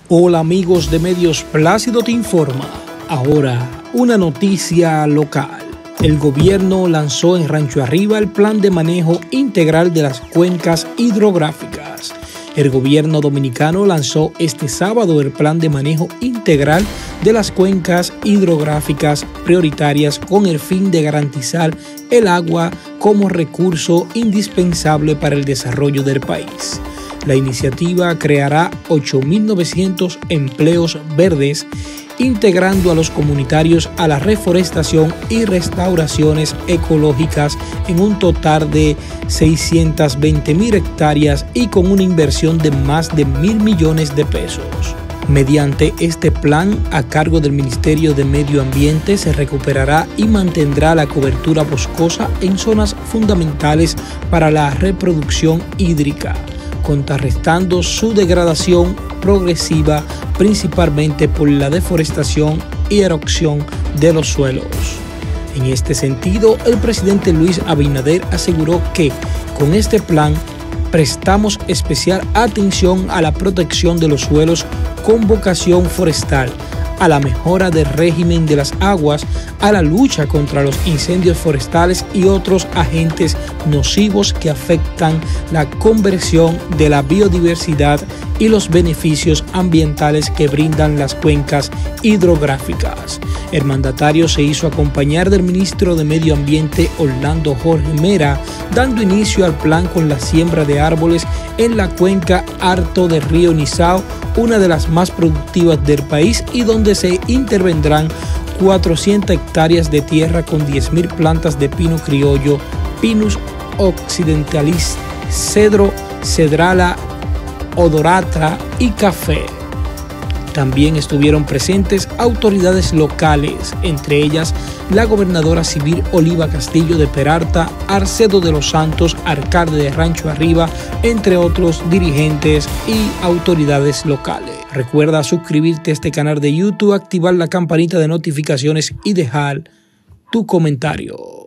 Hola amigos de Medios Plácido te informa. Ahora, una noticia local. El gobierno lanzó en Rancho Arriba el plan de manejo integral de las cuencas hidrográficas. El gobierno dominicano lanzó este sábado el plan de manejo integral de las cuencas hidrográficas prioritarias con el fin de garantizar el agua como recurso indispensable para el desarrollo del país. La iniciativa creará 8.900 empleos verdes, integrando a los comunitarios a la reforestación y restauraciones ecológicas en un total de 620.000 hectáreas y con una inversión de más de 1.000 millones de pesos. Mediante este plan, a cargo del Ministerio de Medio Ambiente, se recuperará y mantendrá la cobertura boscosa en zonas fundamentales para la reproducción hídrica, contrarrestando su degradación progresiva principalmente por la deforestación y erosión de los suelos. En este sentido, el presidente Luis Abinader aseguró que con este plan prestamos especial atención a la protección de los suelos con vocación forestal, a la mejora del régimen de las aguas, a la lucha contra los incendios forestales y otros agentes nocivos que afectan la conversión de la biodiversidad y los beneficios ambientales que brindan las cuencas hidrográficas. El mandatario se hizo acompañar del ministro de Medio Ambiente, Orlando Jorge Mera, dando inicio al plan con la siembra de árboles en la cuenca alto del río Nizao, una de las más productivas del país y donde se intervendrán 400 hectáreas de tierra con 10.000 plantas de pino criollo, Pinus occidentalis, cedro, cedrala, odorata y café. También estuvieron presentes autoridades locales, entre ellas la gobernadora civil Oliva Castillo de Peralta, Arcedo de los Santos, alcalde de Rancho Arriba, entre otros dirigentes y autoridades locales. Recuerda suscribirte a este canal de YouTube, activar la campanita de notificaciones y dejar tu comentario.